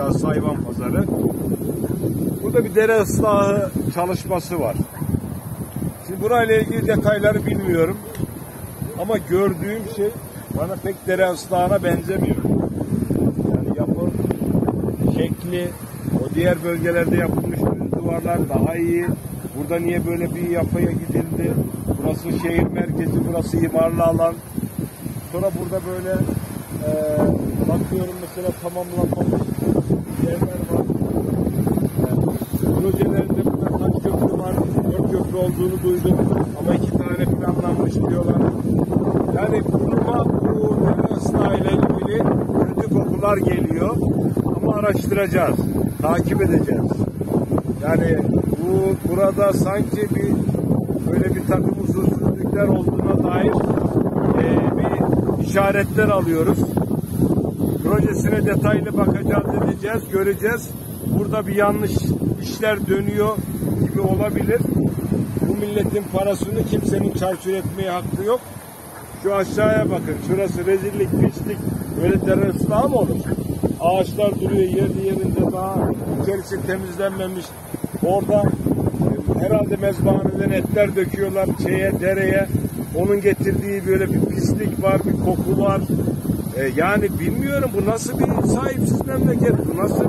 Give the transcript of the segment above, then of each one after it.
burası hayvan pazarı. Burada bir dere ıslahı çalışması var. Şimdi burayla ilgili detayları bilmiyorum. Ama gördüğüm şey bana pek dere ıslahına benzemiyor. Yani yapı şekli, o diğer bölgelerde yapılmış duvarlar daha iyi. Burada niye böyle bir yapıya gidildi? Burası şehir merkezi, burası imarlı alan. Sonra burada böyle bakıyorum mesela tamamlanmamış yerler var. Projelerinde burada kaç köprü var? 4 köprü olduğunu duydum. Ama 2 tane planlanmış diyorlar. Yani kuruma bu dere ıslahı ile ilgili kötü kokular geliyor. Ama araştıracağız. Takip edeceğiz. Yani burada sanki böyle bir takım usulsüzlükler olduğuna dair bir işaretler alıyoruz. Projesine detaylı bakacağız, edeceğiz, göreceğiz. Burada bir yanlış işler dönüyor gibi olabilir. Bu milletin parasını kimsenin çarçur etmeye hakkı yok. Şu aşağıya bakın. Şurası rezillik, pislik. Böyle dere ıslahı mı olur? Ağaçlar duruyor yerinde, daha içerisi temizlenmemiş. Orada herhalde mezbahaneden etler döküyorlar dereye. Onun getirdiği böyle bir pislik var, bir koku var. Yani bilmiyorum, bu nasıl bir sahipsiz memleket, bu nasıl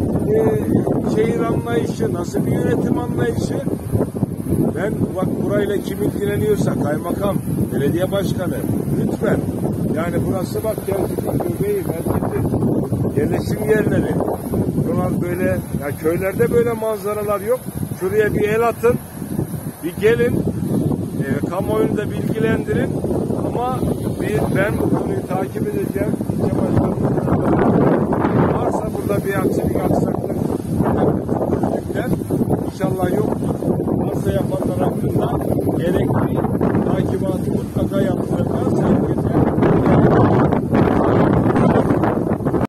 bir şehir anlayışı, nasıl bir yönetim anlayışı. Ben bak, burayla kim ilgileniyorsa, kaymakam, belediye başkanı, lütfen. Yani burası bak Kerkük'ün göbeği, merkezi, yerleşim yerleri. Bunlar böyle, ya köylerde böyle manzaralar yok. Şuraya bir el atın, bir gelin, kamuoyunu da bilgilendirin. Ama ben bu konuyu takip edeceğim. Varsa burada bir aksilik,